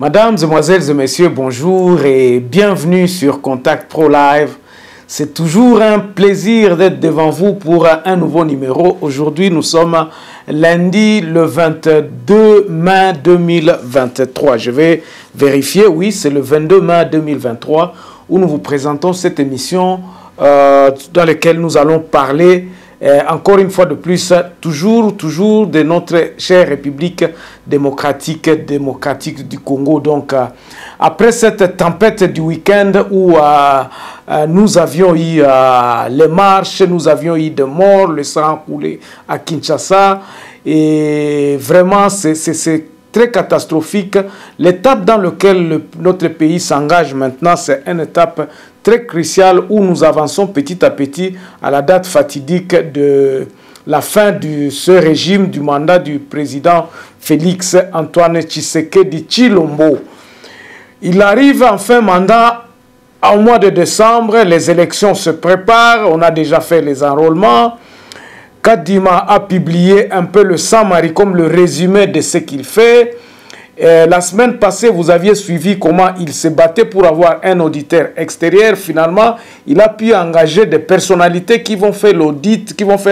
Mesdames, Demoiselles et Messieurs, bonjour et bienvenue sur Contact Pro Live. C'est toujours un plaisir d'être devant vous pour un nouveau numéro. Aujourd'hui, nous sommes lundi le 22 mai 2023. Je vais vérifier, oui, c'est le 22 mai 2023 où nous vous présentons cette émission dans laquelle nous allons parler encore une fois de plus, toujours de notre chère République démocratique du Congo. Donc, après cette tempête du week-end où nous avions eu les marches, nous avions eu des morts, le sang coulé à Kinshasa, et vraiment, c'est très catastrophique. L'étape dans laquelle notre pays s'engage maintenant, c'est une étape très cruciale où nous avançons petit à petit à la date fatidique de la fin de ce régime du mandat du président Félix Antoine Tshisekedi Tshilombo. Il arrive en fin mandat au mois de décembre, les élections se préparent, on a déjà fait les enrôlements. Kadima a publié un peu le summary comme le résumé de ce qu'il fait. La semaine passée, vous aviez suivi comment il se battait pour avoir un auditeur extérieur. Finalement, il a pu engager des personnalités qui vont faire l'audit,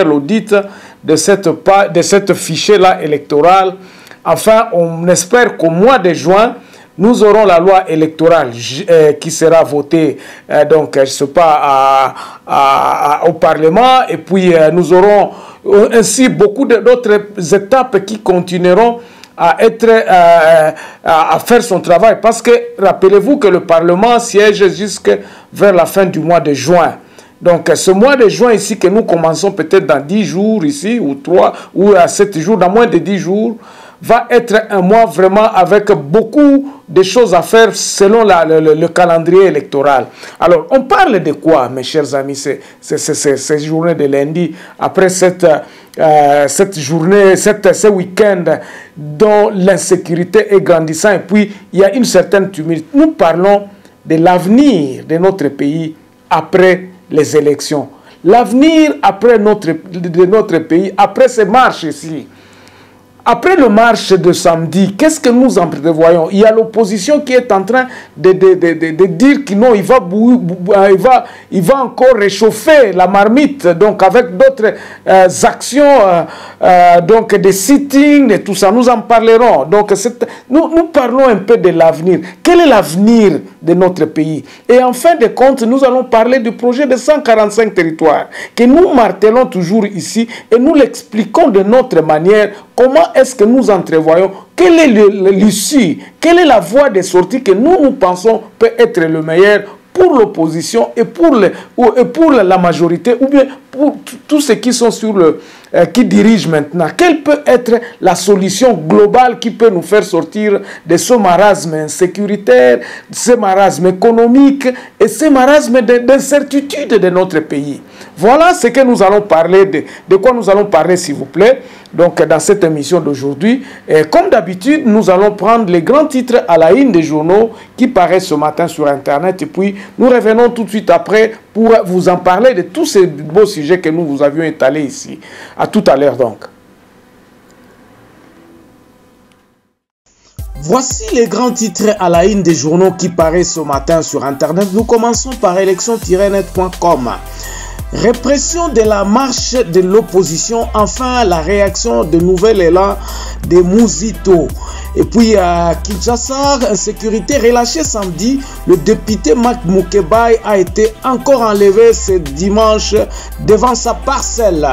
de cette fichier-là électoral. Enfin, on espère qu'au mois de juin, nous aurons la loi électorale qui sera votée, donc je ne sais pas, au Parlement. Et puis, nous aurons ainsi beaucoup d'autres étapes qui continueront à faire son travail. Parce que, rappelez-vous que le Parlement siège jusque vers la fin du mois de juin. Donc, ce mois de juin ici, que nous commençons peut-être dans 10 jours ici, ou 3, ou à 7 jours, dans moins de 10 jours, va être un mois vraiment avec beaucoup de choses à faire selon le calendrier électoral. Alors, on parle de quoi, mes chers amis, ces journées de lundi, après cette journée, ce week-end dont l'insécurité est grandissante et puis il y a une certaine tumulte. Nous parlons de l'avenir de notre pays après les élections. L'avenir de notre pays après ces marches ici. Après le marche de samedi, qu'est-ce que nous en prévoyons? Il y a l'opposition qui est en train de dire que non, il va encore réchauffer la marmite, donc avec d'autres actions, donc des sittings et tout ça. Nous en parlerons. Donc nous parlons un peu de l'avenir. Quel est l'avenir de notre pays? Et en fin de compte, nous allons parler du projet de 145 territoires que nous martelons toujours ici et nous l'expliquons de notre manière. Comment est-ce que nous entrevoyons? Quelle est l'issue? Quelle est la voie de sortie que nous pensons peut être le meilleur pour l'opposition et pour la majorité, ou bien pour tous ceux qui sont qui dirigent maintenant? Quelle peut être la solution globale qui peut nous faire sortir de ce marasme insécuritaire, de ce marasme économique et ce marasme d'incertitude de notre pays? Voilà ce que nous allons parler, de quoi nous allons parler, s'il vous plaît. Donc, dans cette émission d'aujourd'hui, comme d'habitude, nous allons prendre les grands titres à la une des journaux qui paraissent ce matin sur Internet. Et puis, nous revenons tout de suite après pour vous en parler de tous ces beaux sujets que nous vous avions étalés ici. À tout à l'heure, donc. Voici les grands titres à la une des journaux qui paraissent ce matin sur Internet. Nous commençons par élection-net.com. Répression de la marche de l'opposition, enfin la réaction de nouvel élan de Mouzito. Et puis à Kinshasa, insécurité relâchée samedi, le député Marc Moukebaï a été encore enlevé ce dimanche devant sa parcelle.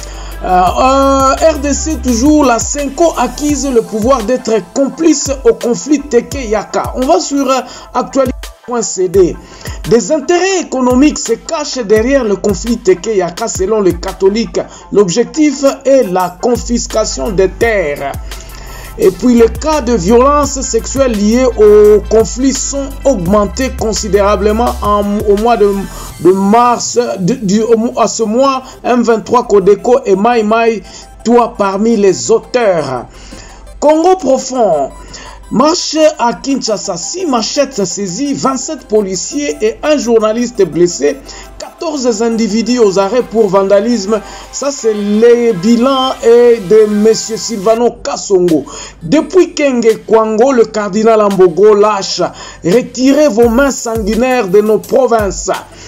RDC toujours, la Senko acquise le pouvoir d'être complice au conflit Teke-Yaka. On va sur actualité.cd. Des intérêts économiques se cachent derrière le conflit Teke-Yaka selon les catholiques. L'objectif est la confiscation des terres. Et puis les cas de violence sexuelle liés au conflit sont augmentés considérablement au mois de mars. À ce mois, M23 Codeco et Mai Mai, toi parmi les auteurs. Congo profond. Marche à Kinshasa, 6 machettes saisies, 27 policiers et un journaliste blessé, 14 individus aux arrêts pour vandalisme. Ça, c'est le bilan de M. Silvano Kasongo. Depuis Kenge Kwango, le cardinal Ambogo lâche. Retirez vos mains sanguinaires de nos provinces.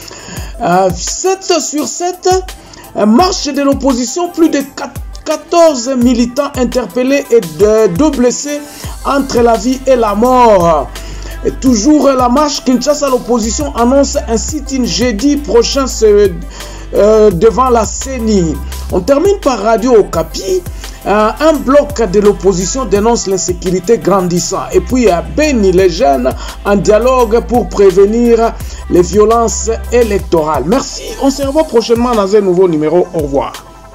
7 sur 7, marche de l'opposition, plus de 14 militants interpellés et 2 blessés entre la vie et la mort. Et toujours la marche, Kinshasa, l'opposition annonce un sit-in jeudi prochain devant la CENI. On termine par Radio Okapi. Un bloc de l'opposition dénonce l'insécurité grandissante. Et puis à Beni, les jeunes en dialogue pour prévenir les violences électorales. Merci, on se revoit prochainement dans un nouveau numéro. Au revoir.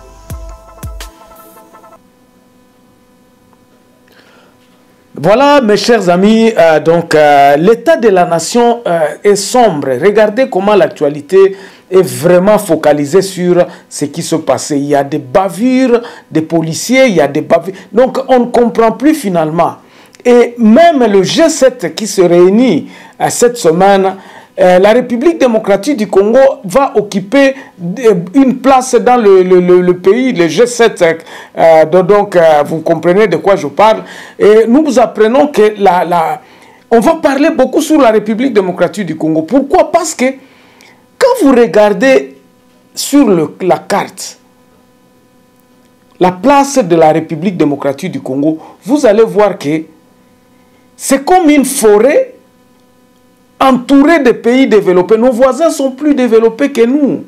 Voilà, mes chers amis, l'état de la nation est sombre. Regardez comment l'actualité est vraiment focalisée sur ce qui se passait. Il y a des bavures des policiers, il y a des bavures. Donc, on ne comprend plus finalement. Et même le G7 qui se réunit cette semaine, la République démocratique du Congo va occuper une place dans le pays, le G7. Donc, vous comprenez de quoi je parle. Et nous vous apprenons que on va parler beaucoup sur la République démocratique du Congo. Pourquoi? Parce que quand vous regardez sur la carte, la place de la République démocratique du Congo, vous allez voir que c'est comme une forêt entourés de pays développés. Nos voisins sont plus développés que nous.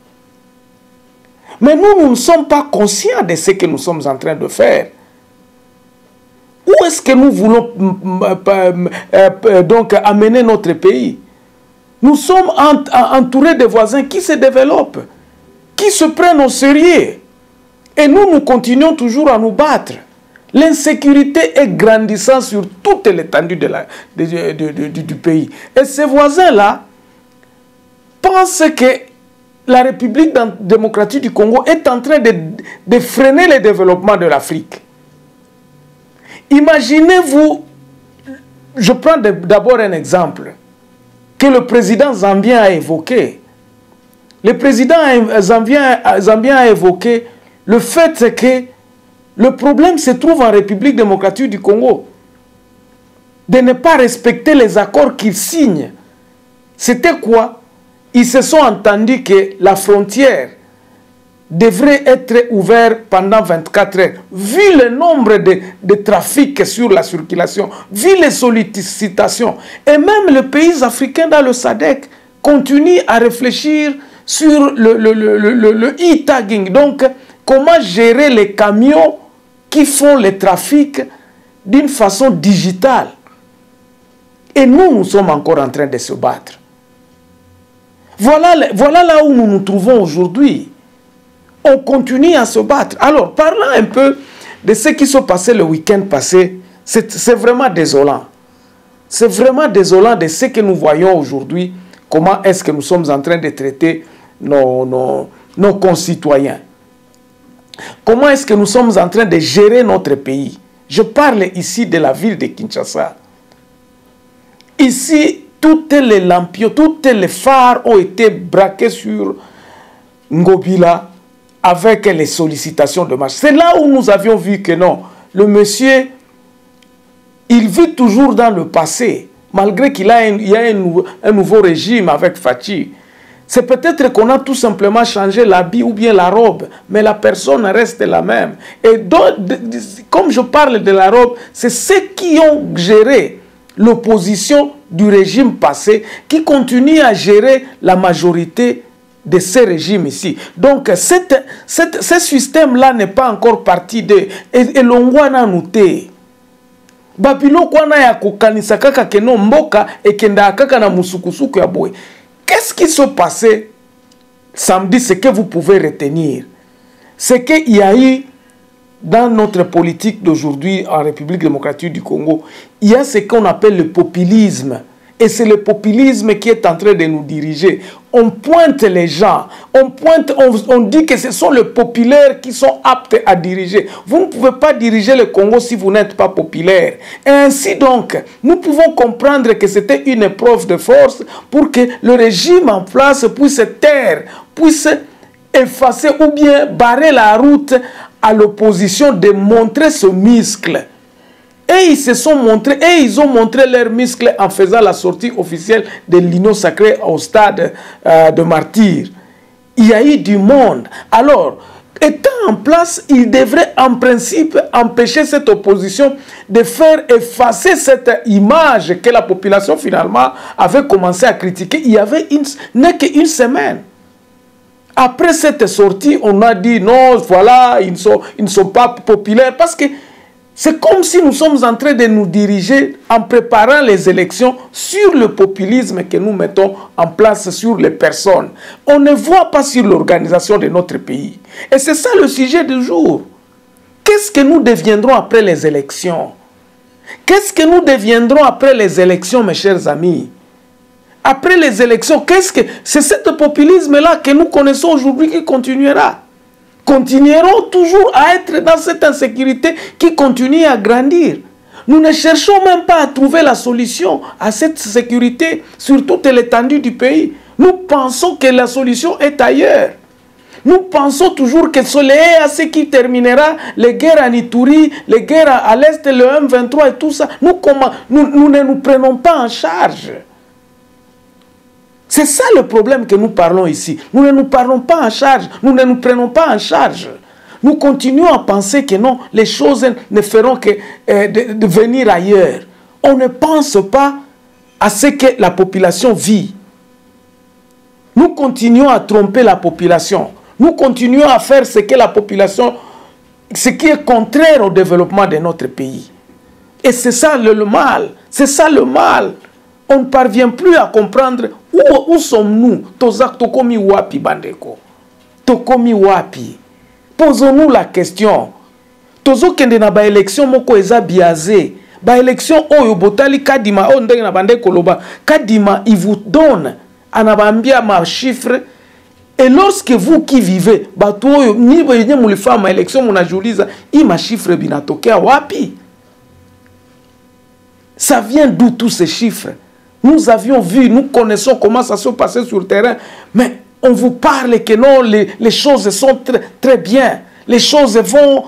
Mais nous ne sommes pas conscients de ce que nous sommes en train de faire. Où est-ce que nous voulons donc amener notre pays? Nous sommes entourés de voisins qui se développent, qui se prennent au sérieux. Et nous continuons toujours à nous battre. L'insécurité est grandissante sur toute l'étendue du pays. Et ces voisins-là pensent que la République démocratique du Congo est en train de freiner le développement de l'Afrique. Imaginez-vous, je prends d'abord un exemple que le président zambien a évoqué. Le président zambien a évoqué le fait que le problème se trouve en République démocratique du Congo. De ne pas respecter les accords qu'ils signent. C'était quoi? Ils se sont entendus que la frontière devrait être ouverte pendant 24 heures. Vu le nombre de trafics sur la circulation, vu les sollicitations, et même les pays africains dans le SADC continuent à réfléchir sur le e-tagging. Donc, comment gérer les camions qui font le trafic d'une façon digitale. Et nous sommes encore en train de se battre. Voilà là où nous nous trouvons aujourd'hui. On continue à se battre. Alors, parlons un peu de ce qui s'est passé le week-end passé. C'est vraiment désolant. C'est vraiment désolant de ce que nous voyons aujourd'hui. Comment est-ce que nous sommes en train de traiter nos concitoyens. Comment est-ce que nous sommes en train de gérer notre pays? Je parle ici de la ville de Kinshasa. Ici, toutes les lampions, toutes les phares ont été braqués sur Ngobila avec les sollicitations de marche. C'est là où nous avions vu que non, le monsieur, il vit toujours dans le passé, malgré qu'il y a un nouveau régime avec Fachi. C'est peut-être qu'on a tout simplement changé l'habit ou bien la robe, mais la personne reste la même. Et donc, comme je parle de la robe, c'est ceux qui ont géré l'opposition du régime passé qui continuent à gérer la majorité de ces régimes ici. Donc, ce système-là n'est pas encore parti de... Et l'ongwana noté. Babilo kwana ya kukanisa kaka keno mboka et kenda kaka na musukusuku ya boy. Qu'est-ce qui s'est passé samedi? Ce que vous pouvez retenir, c'est qu'il y a eu dans notre politique d'aujourd'hui en République démocratique du Congo, il y a ce qu'on appelle le populisme. Et c'est le populisme qui est en train de nous diriger. on pointe les gens, on dit que ce sont les populaires qui sont aptes à diriger. Vous ne pouvez pas diriger le Congo si vous n'êtes pas populaire. Et ainsi donc, nous pouvons comprendre que c'était une épreuve de force pour que le régime en place puisse taire, puisse effacer ou bien barrer la route à l'opposition de montrer ce muscle. Et ils se sont montrés, et ils ont montré leurs muscles en faisant la sortie officielle de l'Union sacrée au stade de martyrs. Il y a eu du monde. Alors, étant en place, ils devraient en principe empêcher cette opposition de faire effacer cette image que la population finalement avait commencé à critiquer. Il y avait n'est qu'une semaine. Après cette sortie, on a dit non, voilà, ils ne sont pas populaires parce que c'est comme si nous sommes en train de nous diriger en préparant les élections sur le populisme que nous mettons en place sur les personnes. On ne voit pas sur l'organisation de notre pays. Et c'est ça le sujet du jour. Qu'est-ce que nous deviendrons après les élections? Qu'est-ce que nous deviendrons après les élections, mes chers amis? Après les élections, c'est ce populisme-là que nous connaissons aujourd'hui qui continuera. Continueront toujours à être dans cette insécurité qui continue à grandir. Nous ne cherchons même pas à trouver la solution à cette sécurité sur toute l'étendue du pays. Nous pensons que la solution est ailleurs. Nous pensons toujours que c'est l'EAC qui terminera les guerres en Ituri, les guerres à l'Est, le M23 et tout ça. Nous ne nous prenons pas en charge. C'est ça le problème que nous parlons ici. Nous ne nous parlons pas en charge. Nous ne nous prenons pas en charge. Nous continuons à penser que non, les choses ne feront que de venir ailleurs. On ne pense pas à ce que la population vit. Nous continuons à tromper la population. Nous continuons à faire ce que la population, ce qui est contraire au développement de notre pays. Et c'est ça le mal. C'est ça le mal. On ne parvient plus à comprendre où sommes-nous. Tokomi wapi bandeko. Tokomi wapi. Posons-nous la question. Tozo kende na ba élection moko eza biaisé. Ba élection oyo botali kadima o ndenge na bandeko loba. Kadima il vous donne anabambia ma chiffre. Et lorsque vous qui vivez, bato oyo ni benye mulifa ma élection munajuliza, i ma chiffre binatokea wapi? Ça vient d'où tous ces chiffres? Nous avions vu, nous connaissons comment ça se passait sur le terrain, mais on vous parle que non, les choses sont très bien. Les choses vont...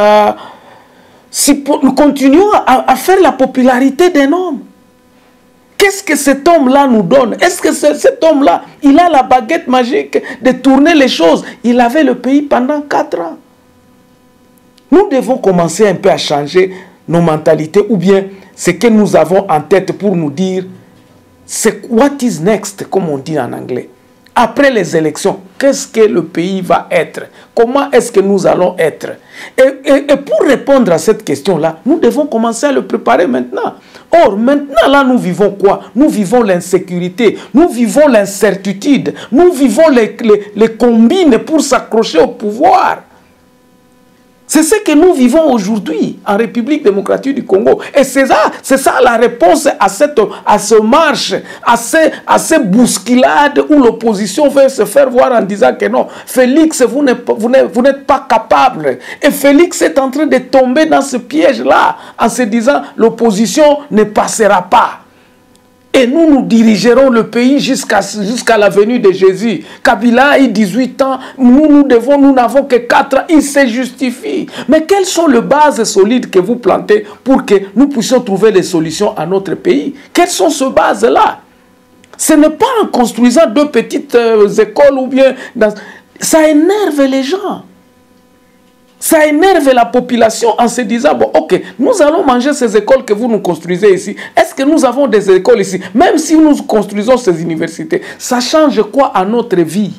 nous continuons à faire la popularité d'un homme. Qu'est-ce que cet homme-là nous donne? Est-ce que cet homme-là, il a la baguette magique de tourner les choses? Il avait le pays pendant 4 ans. Nous devons commencer un peu à changer nos mentalités ou bien ce que nous avons en tête pour nous dire c'est what is next, comme on dit en anglais. Après les élections, qu'est-ce que le pays va être? Comment est-ce que nous allons être? Et pour répondre à cette question-là, nous devons commencer à le préparer maintenant. Or, maintenant, là, nous vivons quoi? Nous vivons l'insécurité, nous vivons l'incertitude, nous vivons les combines pour s'accrocher au pouvoir. C'est ce que nous vivons aujourd'hui en République démocratique du Congo. Et c'est ça la réponse à ce marche, à ces bousculades où l'opposition veut se faire voir en disant que non, Félix, vous n'êtes pas capable. Et Félix est en train de tomber dans ce piège-là en se disant l'opposition ne passera pas. Et nous dirigerons le pays jusqu'à la venue de Jésus. Kabila a 18 ans, nous n'avons que 4 ans, il se justifie. Mais quelles sont les bases solides que vous plantez pour que nous puissions trouver des solutions à notre pays? Quelles sont ces bases-là? Ce n'est pas en construisant 2 petites écoles ou bien... Ça énerve les gens. Ça énerve la population en se disant, bon, ok, nous allons manger ces écoles que vous nous construisez ici. Est-ce que nous avons des écoles ici? Même si nous construisons ces universités, ça change quoi à notre vie?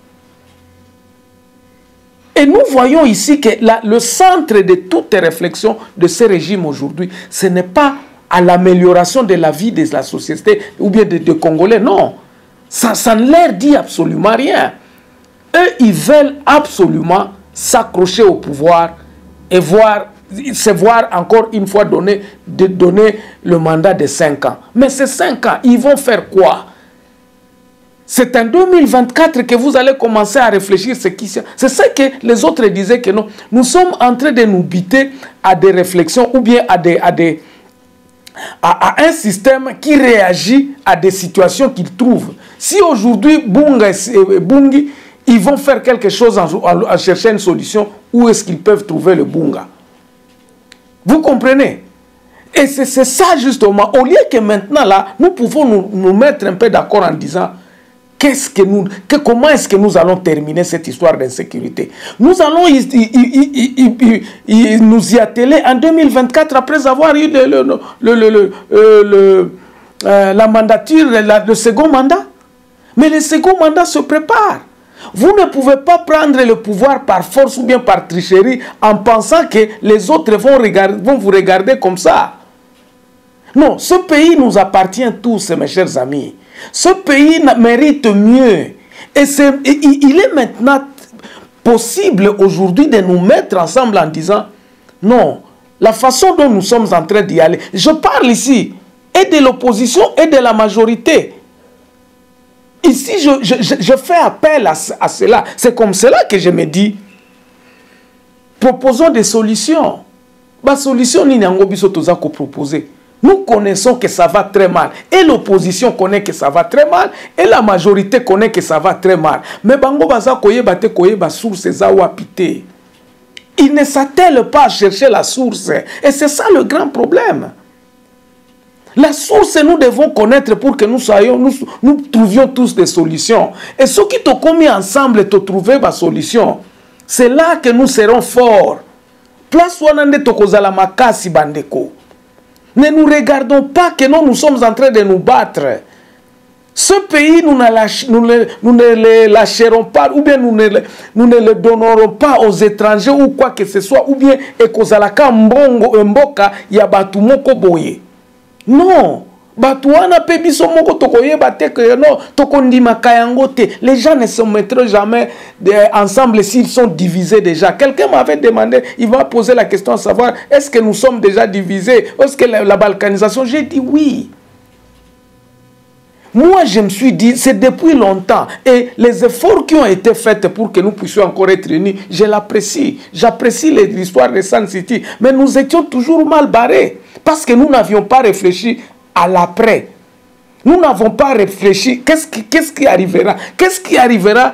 Et nous voyons ici que le centre de toutes les réflexions de ce régime aujourd'hui, ce n'est pas à l'amélioration de la vie de la société ou bien des Congolais, non. Ça ne leur dit absolument rien. Eux, ils veulent absolument s'accrocher au pouvoir et se voir encore une fois donner le mandat de 5 ans. Mais ces 5 ans, ils vont faire quoi? C'est en 2024 que vous allez commencer à réfléchir. C'est ça que les autres disaient que non. Nous sommes en train de nous buter à des réflexions ou bien à un système qui réagit à des situations qu'ils trouvent. Si aujourd'hui, Bungi, ils vont faire quelque chose en cherchant une solution, où est-ce qu'ils peuvent trouver le Bunga? Vous comprenez? Et c'est ça justement. Au lieu que maintenant, là, nous pouvons nous mettre un peu d'accord en disant comment est-ce que nous allons terminer cette histoire d'insécurité? Nous allons nous y atteler en 2024 après avoir eu la mandature, le second mandat. Mais le second mandat se prépare. Vous ne pouvez pas prendre le pouvoir par force ou bien par tricherie en pensant que les autres vont vous regarder comme ça. Non, ce pays nous appartient tous, mes chers amis. Ce pays mérite mieux. Et il est maintenant possible aujourd'hui de nous mettre ensemble en disant non, la façon dont nous sommes en train d'y aller. Je parle ici et de l'opposition et de la majorité. Ici, je fais appel à cela. C'est comme cela que je me dis, proposons des solutions. La solution, nous avons proposer. Nous connaissons que ça va très mal. Et l'opposition connaît que ça va très mal. Et la majorité connaît que ça va très mal. Mais bango baza koye bate koye ba source za wapite. Ils ne s'attellent pas à chercher la source. Et c'est ça le grand problème. La source, nous devons connaître pour que nous trouvions tous des solutions. Et ceux qui t'ont mis ensemble te trouver ma solution, c'est là que nous serons forts. Place wanande tokozala makasi bandeko. Ne nous regardons pas que nous sommes en train de nous battre. Ce pays, nous ne le lâcherons pas, ou bien nous ne le donnerons pas aux étrangers ou quoi que ce soit, ou bien ekozalaka mboka ya batu moko boye. Non. Batouana pe biso moko tokoyeba te que non tokondima kayango te. Les gens ne se mettront jamais ensemble s'ils sont divisés déjà. Quelqu'un m'avait demandé, il va poser la question à savoir est-ce que nous sommes déjà divisés? Est-ce que la balkanisation? J'ai dit oui. Moi, je me suis dit, c'est depuis longtemps. Et les efforts qui ont été faits pour que nous puissions encore être unis, je l'apprécie. J'apprécie l'histoire de Sun City. Mais nous étions toujours mal barrés. Parce que nous n'avions pas réfléchi à l'après. Nous n'avons pas réfléchi. Qu'est-ce qui arrivera? Qu'est-ce qui arrivera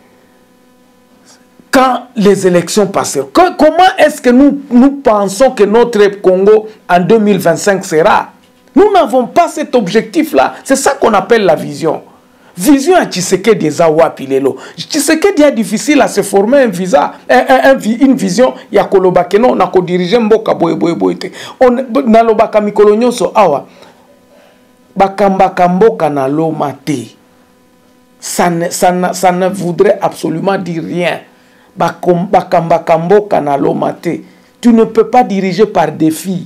quand les élections passeront? Comment est-ce que nous pensons que notre Congo en 2025 sera? Nous n'avons pas cet objectif-là. C'est ça qu'on appelle la vision. Vision à Tshisekedi Ezawa Pilelo. Tshisekedi est difficile à se former une vision. Ya kolobakeno na ko diriger mboka boye. On nalobaka mikolo nyonso awa. Bakambaka mboka na loma te. Ça ne voudrait absolument dire rien. Bakambaka mboka na loma te. Tu ne peux pas diriger par défi.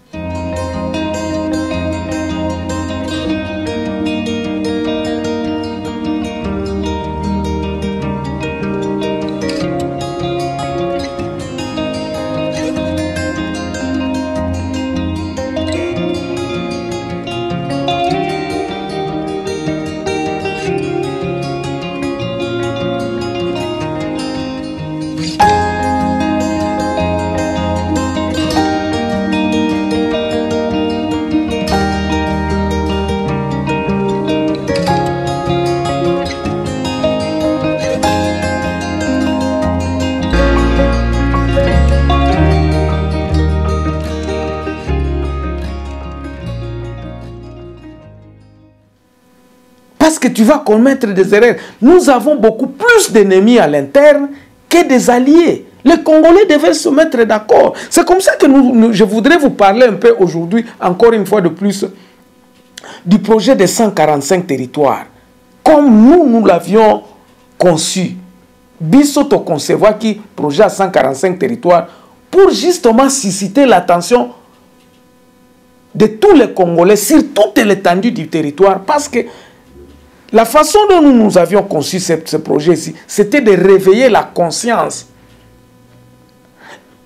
Parce que tu vas commettre des erreurs. Nous avons beaucoup plus d'ennemis à l'interne que des alliés. Les Congolais devaient se mettre d'accord. C'est comme ça que je voudrais vous parler un peu aujourd'hui, encore une fois de plus, du projet des 145 territoires. Comme nous l'avions conçu. Bissoto concevoir qui projet à 145 territoires pour justement susciter l'attention de tous les Congolais sur toute l'étendue du territoire. Parce que la façon dont nous avions conçu ce projet-ci, c'était de réveiller la conscience.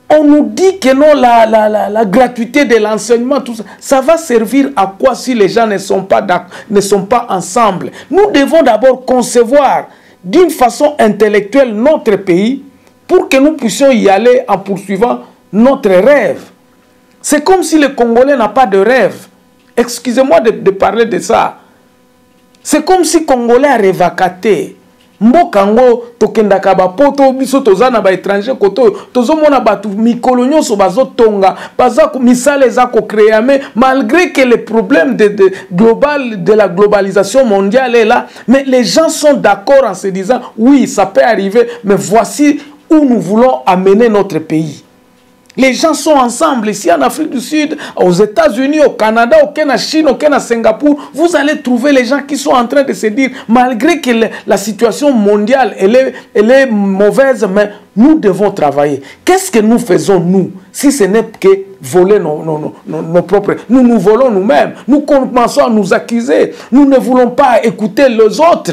On nous dit que non, la gratuité de l'enseignement, tout ça, ça va servir à quoi si les gens ne sont pas ensemble? Nous devons d'abord concevoir d'une façon intellectuelle notre pays pour que nous puissions y aller en poursuivant notre rêve. C'est comme si le Congolais n'a pas de rêve. Excusez-moi de parler de ça. C'est comme si le Congolais a rêvacaté. Mbokango tokendaka ba poto biso tozana ba étranger koto tozomona batu mikolo nyonso bazotonga baza misale za ko créer mais malgré que les problèmes de la globalisation mondiale est là, mais les gens sont d'accord en se disant oui, ça peut arriver, mais voici où nous voulons amener notre pays. Les gens sont ensemble ici en Afrique du Sud, aux États-Unis, au Canada, au Kenya, Chine, au Kenya, Singapour. Vous allez trouver les gens qui sont en train de se dire, malgré que la situation mondiale elle est mauvaise, mais nous devons travailler. Qu'est-ce que nous faisons, nous, si ce n'est que voler nos propres... Nous volons nous-mêmes. Nous commençons à nous accuser. Nous ne voulons pas écouter les autres.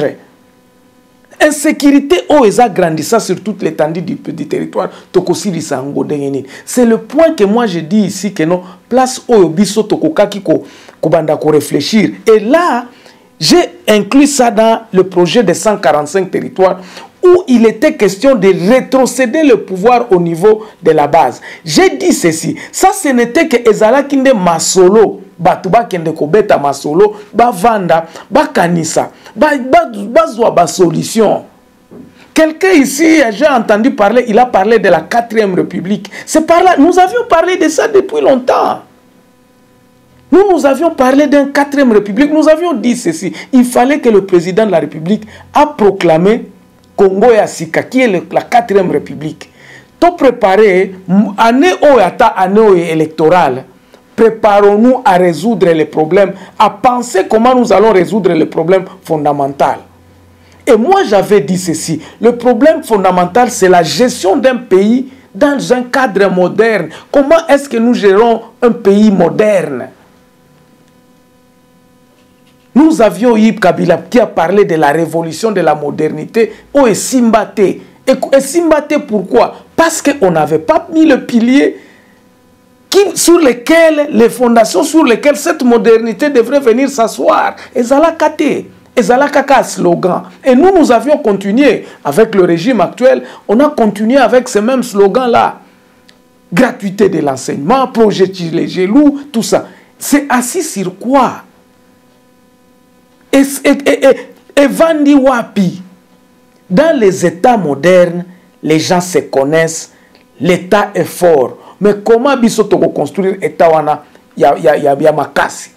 Insécurité grandissant sur toute l'étendue du territoire. C'est le point que moi je dis ici que non, place biso tokokaki ko réfléchir. Et là, j'ai inclus ça dans le projet de 145 territoires où il était question de rétrocéder le pouvoir au niveau de la base. J'ai dit ceci, ça ce n'était que Ezala Kinde Masolo, Batuba Kende Kobeta Masolo, Bavanda, Bakanisa, Bazwa solution. Quelqu'un ici, j'ai entendu parler, il a parlé de la 4e République. C'est par là, nous avions parlé de ça depuis longtemps. Nous avions parlé d'une 4e République, nous avions dit ceci. Il fallait que le président de la République a proclamé Congo et Asika, qui est la 4e République. Tout préparé, année électorale, préparons-nous à résoudre les problèmes, à penser comment nous allons résoudre les problèmes fondamentaux. Et moi, j'avais dit ceci. Le problème fondamental, c'est la gestion d'un pays dans un cadre moderne. Comment est-ce que nous gérons un pays moderne? Nous avions eu Kabila qui a parlé de la révolution de la modernité. Oh, et Simbate. Et Simbate, pourquoi? Parce qu'on n'avait pas mis le pilier sur lesquels, les fondations sur lesquelles cette modernité devrait venir s'asseoir. Et Zalakate. Et Zalakaka slogan. Et nous avions continué avec le régime actuel. On a continué avec ces mêmes slogans-là. Gratuité de l'enseignement, projet les gelous, tout ça. C'est assis sur quoi? Et Vandi Wapi. Dans les États modernes, les gens se connaissent, l'État est fort. Mais comment biso toko construire l'État wana ya makasi?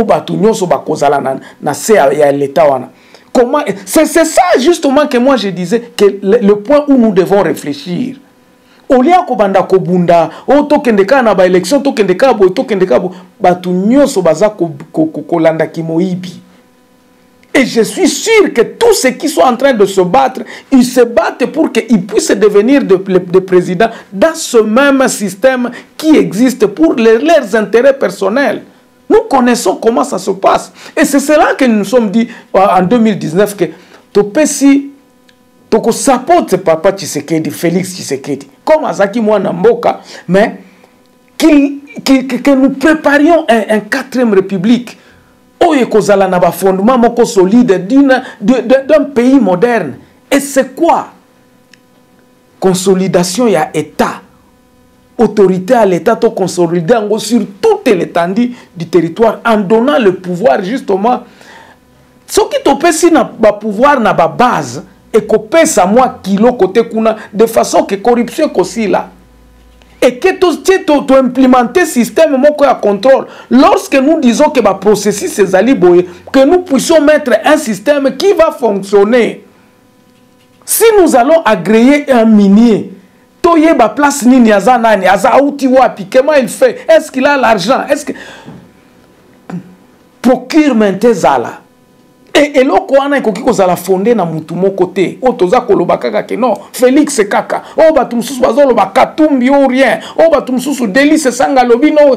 C'est ça justement que moi je disais que le point où nous devons réfléchir. Olia kobanda kobunda, o tokendeka na ba élection tokendeka bo tokendeka bo batu nyonso baza kolanda kimoibi. Et je suis sûr que tous ceux qui sont en train de se battre, ils se battent pour qu'ils puissent devenir des présidents dans ce même système qui existe pour leurs intérêts personnels. Nous connaissons comment ça se passe. Et c'est cela que nous nous sommes dit en 2019 que Topesi, Toko sapote Papa Tshisekedi, Félix Tshisekedi, comme Azaki Mwana Mboka, mais que nous préparions un 4e République. Oye kozala na ba fondement moko solide d'un pays moderne. Et c'est quoi? Consolidation ya État. Autorité à l'État to consolider sur toute l'étendue du territoire en donnant le pouvoir justement. Ce qui te pèse na ba pouvoir na ba base et que pèse à moi kilo côté kuna de façon que corruption aussi là. Et que tu implémenter système moko ya contrôle. Lorsque nous disons que le processus est aliboye, que nous puissions mettre un système qui va fonctionner. Si nous allons agréer un minier, toye ba place nini aza nani, aza outi wapi, comment il fait? Est-ce qu'il a l'argent? Est-ce que procurement ezala? Et loko wana ekoki kozala fondé na mutu moko te. O toza koloba kaka ke non, Félix kaka. O batu mususu bazoloba Katumbi ou rien. O batu mususu Délice Sanga lobi non.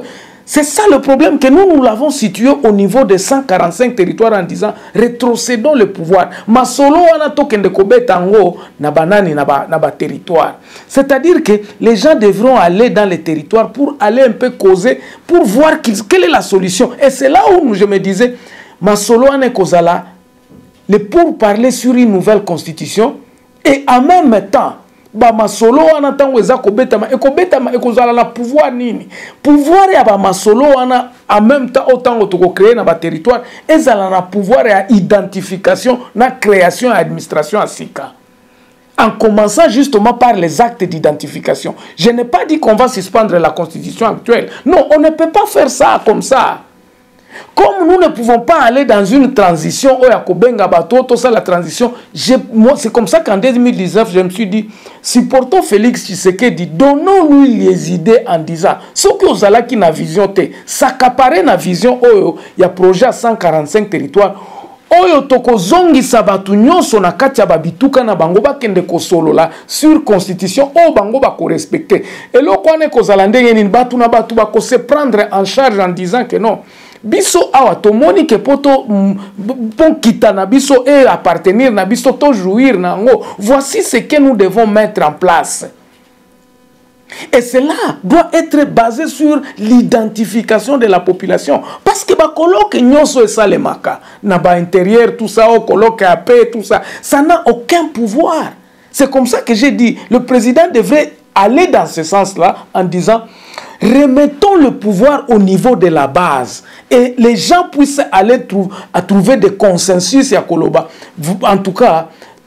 C'est ça le problème, que nous l'avons situé au niveau des 145 territoires en disant rétrocédons le pouvoir. Masolo wana tokende kobetango na banani na ba territoire. C'est-à-dire que les gens devront aller dans les territoires pour aller un peu causer, pour voir quelle est la solution. Et c'est là où je me disais, Masolo wana kozala, pour parler sur une nouvelle constitution, et en même temps, Masolo wana tango eza kobetama ekozala na pouvoir nini, pouvoir ya Masolo wana en même temps autant que créer na ba territoire ezala na pouvoir ya identification na création et administration à sika, en commençant justement par les actes d'identification. Je n'ai pas dit qu'on va suspendre la constitution actuelle, non, on ne peut pas faire ça comme ça. Comme nous ne pouvons pas aller dans une transition, la transition, c'est comme ça qu'en 2019, je me suis dit, supportons Félix Tshisekedi, donnons-lui les idées en disant, ce que vous avez qui na vision, s'accaparer na vision, il y a projet à 145 territoires, oyo toko zongi sabatu nyonso na kati ya babituka na bango bakende kosolola sur constitution o bango bako respecter. Et lo kwane kozala ndenge nini batu na batu bako se prendre en charge en disant que non. Biso awa tomoni ke poto pon kita na biso et appartenir na biso to jouir na ngo. Voici ce que nous devons mettre en place. Et cela doit être basé sur l'identification de la population. Parce que bakoloke nyonso esalemaka na ba intérieur tout ça, okoloke AP tout ça, ça n'a aucun pouvoir. C'est comme ça que j'ai dit, le président devrait aller dans ce sens-là en disant remettons le pouvoir au niveau de la base et les gens puissent aller trouver des consensus ya koloba. En tout cas,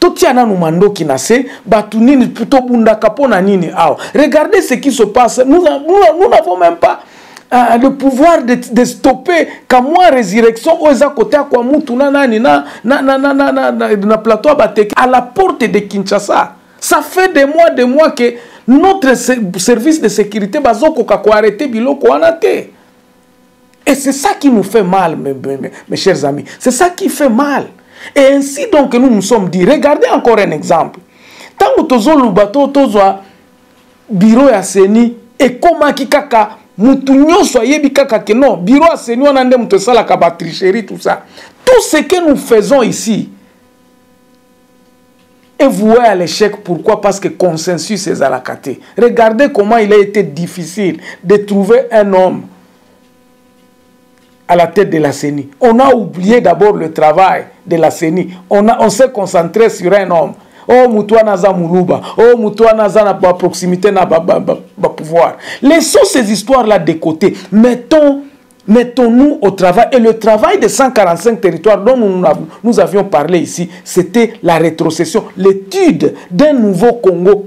regardez ce qui se passe. Nous n'avons même pas le pouvoir de stopper qu'à moi résurrection na plateau à la porte de Kinshasa. Ça fait des mois que notre service de sécurité bazoko arrêté biloko anate. Et c'est ça qui nous fait mal, mes chers amis. C'est ça qui fait mal. Et ainsi donc nous nous sommes dit, regardez encore un exemple. Tant que tozo le bateau, tozo bureau ya seni, et comment ki kaka, mutunyo soye bi kaka que non, bureau ya seni, on a ndé muto sala kaba tricherie, tout ça. Tout ce que nous faisons ici est voué à l'échec. Pourquoi? Parce que consensus est à la caté. Regardez comment il a été difficile de trouver un homme à la tête de la CENI. On a oublié d'abord le travail de la CENI. On s'est concentré sur un homme. Oh, Moutoua Naza Moulouba. Oh, Moutoua Naza na proximité na pouvoir. Laissons ces histoires-là de côté. Mettons-nous au travail. Et le travail des 145 territoires dont nous avions parlé ici, c'était la rétrocession, l'étude d'un nouveau Congo.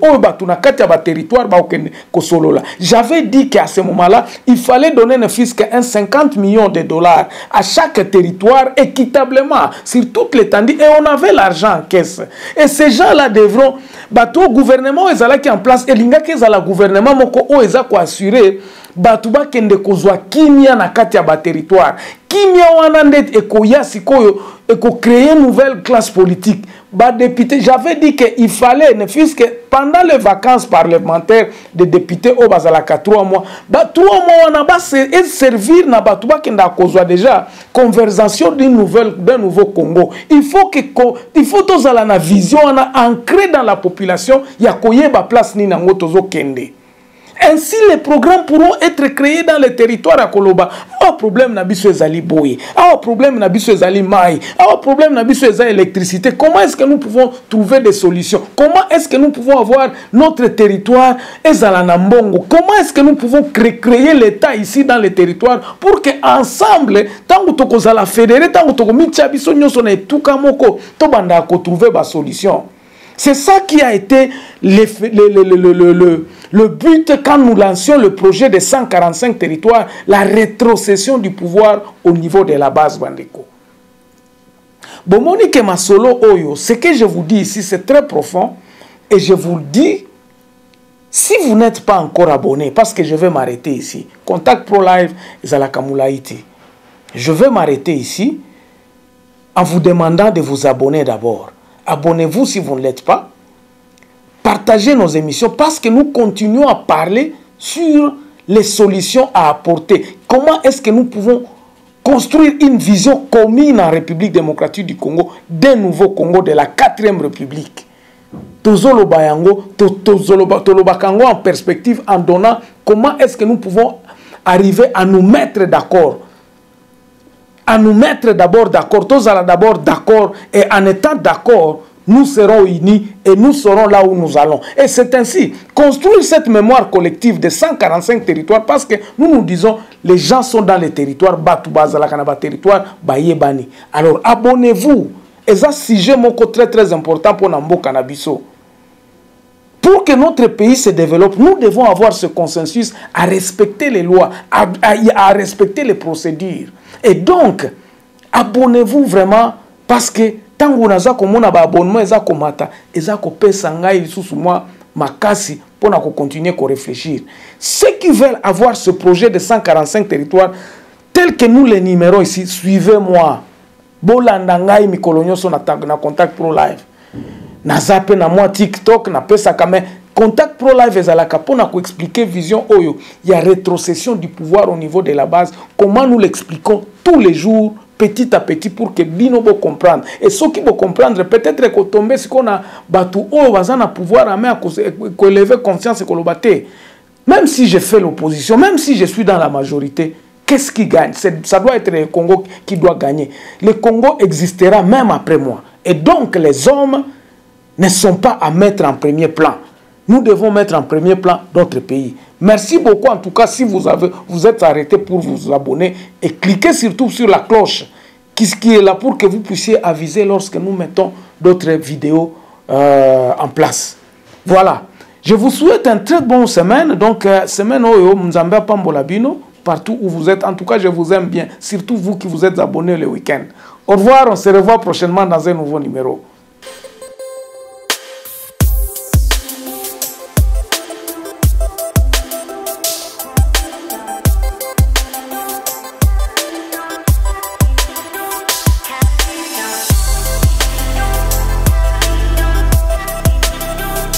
J'avais dit qu'à ce moment-là, il fallait donner ne fût qu'un 50 millions de dollars à chaque territoire équitablement sur toute l'étendue. Et on avait l'argent en caisse. Et ces gens-là devront, au gouvernement, ils allaient en place, et le gouvernement, ils allaient assurer. Batuba kende kozwa kimia na kati ya ba territoire. Kimia wana ndet ekoya sikoyo eko créer une nouvelle classe politique. Ba député, j'avais dit qu'il fallait ne fût que pendant les vacances parlementaires des députés au bazalaka 3 mois. Ba 3 mois wana ba servir na batuba kende kozwa déjà conversation d'un nouveau Congo. Il faut tozala na vision wana ancrée dans la population ya koyeba place ni nango tozo kende. Ainsi, les programmes pourront être créés dans les territoires à Koloba. Ah, problème n'a biso ezali boye. Ah, problème n'a biso ezali mai. Ah, problème n'a biso ezali électricité. Comment est-ce que nous pouvons trouver des solutions? Comment est-ce que nous pouvons avoir notre territoire ezala na mbongo? Comment est-ce que nous pouvons créer l'État ici dans les territoires pour que ensemble, tant que tokozala fédéré, tant que tokomitia biso nyoso na etuka moko, to banda ko trouver ba solution. C'est ça qui a été le but quand nous lancions le projet de 145 territoires, la rétrocession du pouvoir au niveau de la base Bandeko. Bon, Monique Masolo Oyo, ce que je vous dis ici, c'est très profond. Et je vous le dis, si vous n'êtes pas encore abonné, parce que je vais m'arrêter ici, Contact Pro Live, Zalakamulaïti. Je vais m'arrêter ici en vous demandant de vous abonner d'abord. Abonnez-vous si vous ne l'êtes pas. Partagez nos émissions parce que nous continuons à parler sur les solutions à apporter. Comment est-ce que nous pouvons construire une vision commune en République démocratique du Congo, d'un nouveau Congo, de la 4e République. Tozolobayango, Tolobakango en perspective, en donnant comment est-ce que nous pouvons arriver à nous mettre d'accord. À nous mettre d'abord d'accord, Tozala d'abord d'accord, et en étant d'accord, nous serons unis et nous serons là où nous allons. Et c'est ainsi, construire cette mémoire collective de 145 territoires, parce que nous disons, les gens sont dans les territoires, Batoubaza, la Kanaba territoire, Bayebani. Alors abonnez-vous. Et ça, sujet très important pour Nambo Canabiso. Pour que notre pays se développe, nous devons avoir ce consensus à respecter les lois, à respecter les procédures. Et donc, abonnez-vous vraiment, parce que tant que nous avons un abonnement, nous avons makasi pour continuer à réfléchir. Ceux qui veulent avoir ce projet de 145 territoires, tel que nous les numéros ici, suivez-moi. Bolandangai mikolonyo so na Contact Pro Live. Na zappe na moi TikTok, na pesa kame. Contact Pro Live ezalaka pour na expliquer vision oyo. Il y a rétrocession du pouvoir au niveau de la base. Comment nous l'expliquons tous les jours, petit à petit, pour que bino bo comprendre. Et ceux qui vont comprendre, peut-être que tomber si qu'on a batu o bazana pouvoir à main à élever conscience et que l'obate. Même si je fais l'opposition, même si je suis dans la majorité, qu'est-ce qui gagne? Ça doit être le Congo qui doit gagner. Le Congo existera même après moi. Et donc les hommes ne sont pas à mettre en premier plan. Nous devons mettre en premier plan notre pays. Merci beaucoup en tout cas si vous êtes arrêté pour vous abonner. Et cliquez surtout sur la cloche qui est là pour que vous puissiez aviser lorsque nous mettons d'autres vidéos en place. Voilà. Je vous souhaite une très bonne semaine. Donc, semaine Oyo Mzamba Pambolabino. Partout où vous êtes. En tout cas, je vous aime bien. Surtout vous qui vous êtes abonnés le week-end. Au revoir, on se revoit prochainement dans un nouveau numéro.